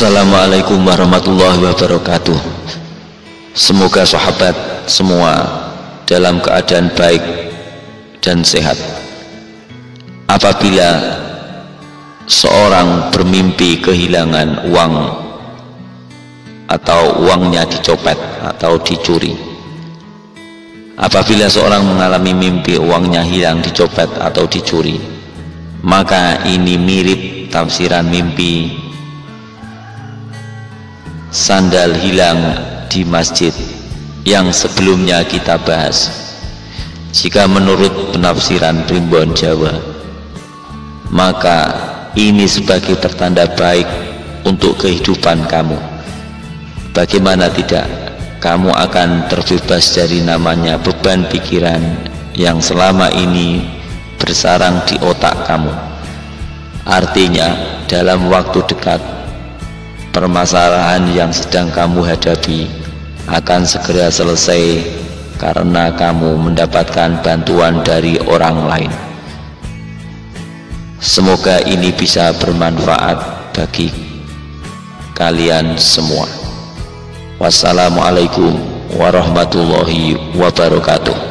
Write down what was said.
Assalamualaikum warahmatullahi wabarakatuh. Semoga sahabat semua dalam keadaan baik dan sehat. Apabila seorang bermimpi kehilangan uang atau uangnya dicopet atau dicuri, apabila seorang mengalami mimpi uangnya hilang, dicopet atau dicuri, maka ini mirip tafsiran mimpi sandal hilang di masjid yang sebelumnya kita bahas. Jika menurut penafsiran Primbon Jawa, maka ini sebagai pertanda baik untuk kehidupan kamu. Bagaimana tidak, kamu akan terbebas dari namanya beban pikiran yang selama ini bersarang di otak kamu. Artinya dalam waktu dekat permasalahan yang sedang kamu hadapi akan segera selesai karena kamu mendapatkan bantuan dari orang lain. Semoga ini bisa bermanfaat bagi kalian semua. Wassalamualaikum warahmatullahi wabarakatuh.